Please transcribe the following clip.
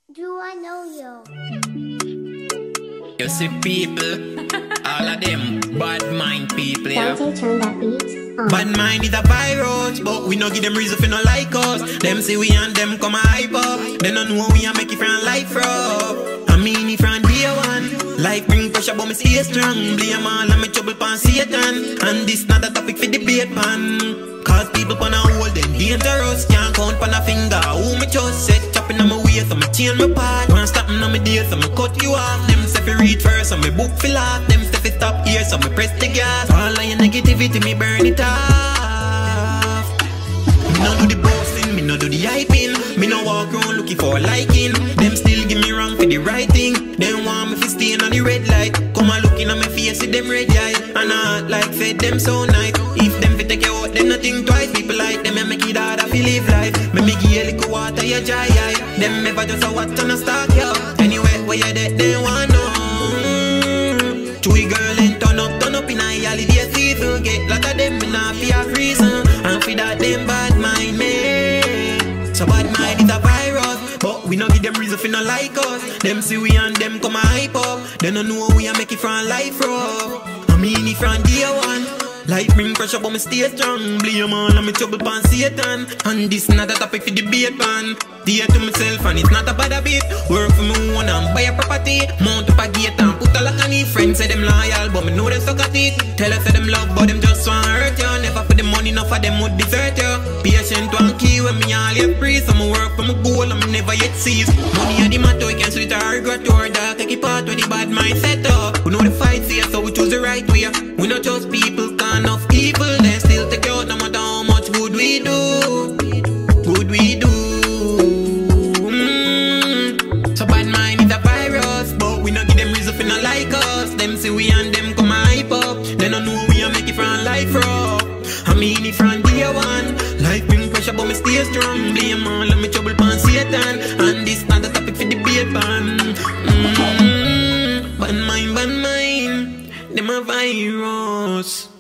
Do I know you? You see people, all of them bad mind people, yeah. Dante, turn that beat on. Bad mind is a virus, but we no give them reason for no like us. Them say we and them come a hype up. They don't know we a make it from life rough. I mean it from day one. Life bring pressure but me stay strong. Blame all of me trouble pan Satan. And this not a topic for debate man. Cause people pan a hold them dangerous. Can't count pan a finger. Who me just set chopping on my waist, so me change my part. Can't stop me on my days, so me cut you off. Them say fi read first, so me book fill off. Them say fi stop here, so me press the gas. All of your negativity, me burn it off. Me no do the boasting, me no do the hyping. Me no walk around looking for a liking. Them still give me wrong for the right thing. Them want me fi stay on the red light. Come a looking at me face with them red eye. And I act like fed them so nice. If them fi take you out, them not think twice. People like them and make it harder fi live life. Me give you a little water, you dry eye. Them ever just a watch and a stalk you. Anyway, where you dead, they want know. Chewy girl and turn up in a holiday season. Get lot of them in a fear reason. And for that them bad mind me. So bad mind is a virus, but we no give them reason for no like us. Them see we and them come a hype up. They don't know we a make it from life rough. I mean it from day one. Life bring pressure but me stay strong. Blame all of me trouble pan Satan. And this not a topic for debate man. Dear to myself and it's not a bad habit. Work for me own and buy a property. Mount up a gate and put a lock on it. Friends say them loyal but me know them suck at it. Tell us say them love but them just want hurt you. Never for the money, enough of them would desert you. Patient one key when me all yet free. So me work for my goal and me never yet cease. Money and the matter we can switch or regret or dark. Take it part with the bad mind set up. We know the fight here so we choose the right way. We not just people enough evil, they still take out no matter how much good we do. Good we do. So bad mind is a virus, but we not give them reason for not like us. Them say we and them come a hype up. They don't know we a make it from life rough. I mean it from day one. Life bring pressure but me stay strong. Blame all of me trouble pan Satan. And this not a topic for debate man. Bad mind, them a virus.